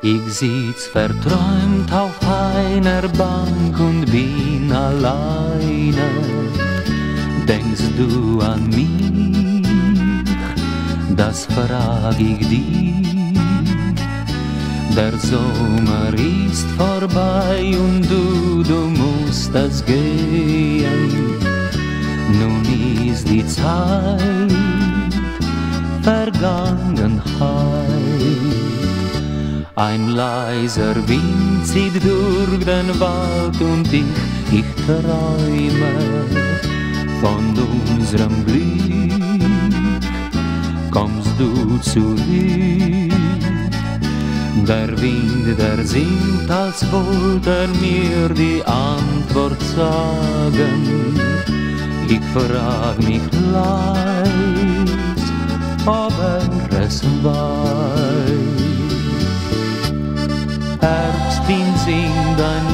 Ich sitz verträumt auf einer Bank und bin alleine. Denkst du an mich? Das frag ich dich. Der Sommer ist vorbei und du musst es gehen. Nun ist die Zeit Vergangenheit. Ein leiser Wind zieht durch den Wald und ich träume von unserem Glück. Kommst du zurück? Der Wind, der singt, als wollte er mir die Antwort sagen. Ich frag mich leis, ob es weiß. Herbstwind, sing dein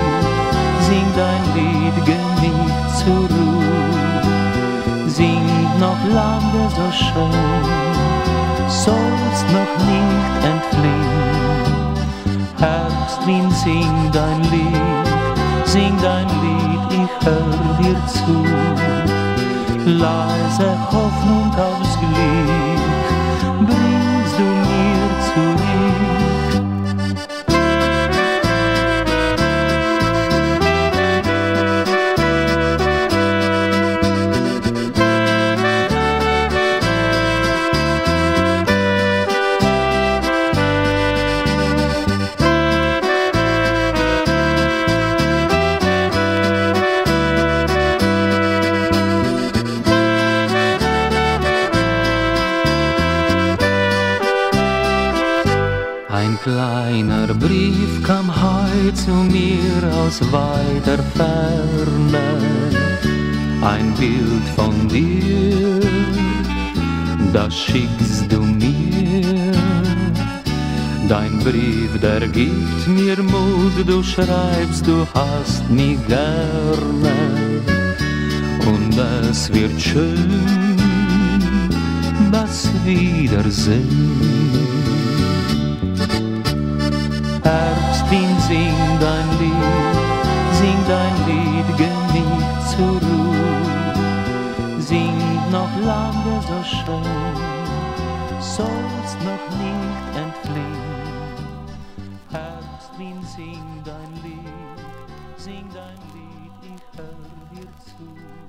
Lied, geh nicht zurück. Sing noch lange so schön, sollst noch nicht entfliehen. Herbstwind, sing dein Lied, ich hör dir zu. Leise Hoffnung aufs Glück bringst du mir zurück. Ein kleiner Brief kam heut zu mir aus weiter Ferne. Ein Bild von dir, das schickst du mir. Dein Brief, der gibt mir Mut, du schreibst, du hast mich gerne. Und es wird schön, das Wiedersehen. Herbstwind, sing dein Lied, geh nicht zurück. Sing noch lange so schön, sollst noch nicht entfliehen. Herbstwind, sing dein Lied, ich hör dir zu.